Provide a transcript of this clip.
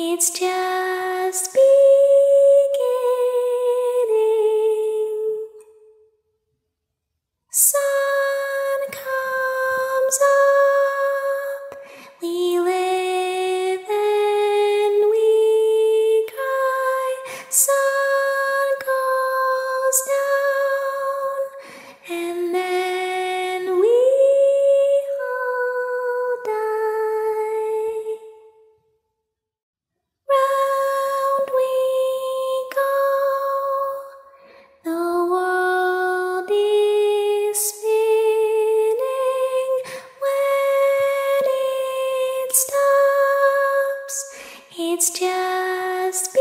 It's just beginning. Sun comes up, we live and we cry. Sun goes down, and then we all die. Round we go, the world is spinning. When it stops, it's just